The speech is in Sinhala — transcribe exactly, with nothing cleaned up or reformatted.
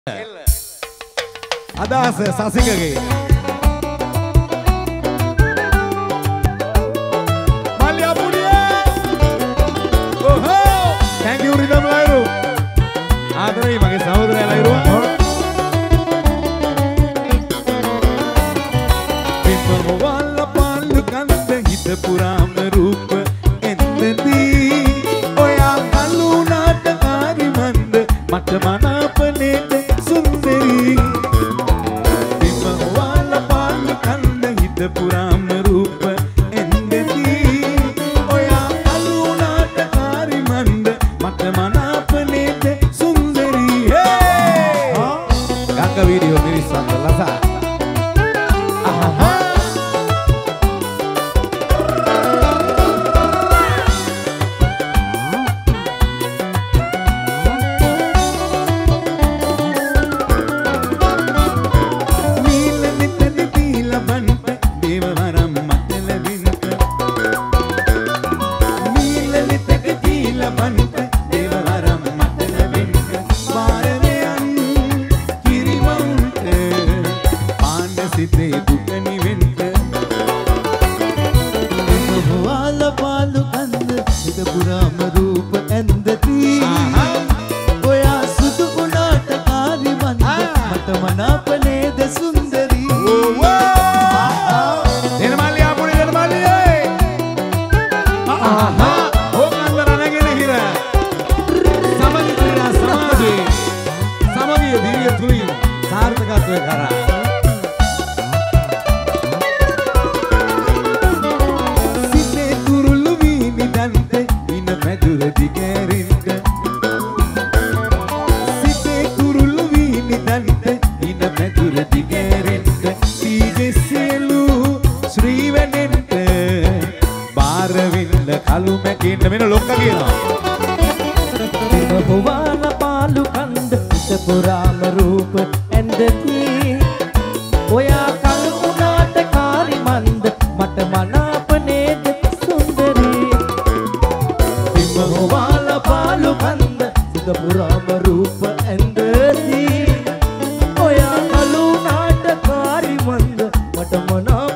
අදහස සසිකගේ මල්ලියා පුඩියේ ඔහෝ thank you රිදම් ලයිරු ආදරයි මගේ සහෝදරයා ලයිරු පින්ම වල පාලු කන්ද හිත පුරාම රූප එන්දදී ඔයා කලු නාටකාරි මන්ද මට මනාපනේ සුන්දරී පුරාම රූප එන්දදී ඔයා අලුණාට කාරි මන්ද මට මනාපනේද සුන්දරී හේ ගංග වීඩියෝ මිරිස්සන් ලසා Mata mana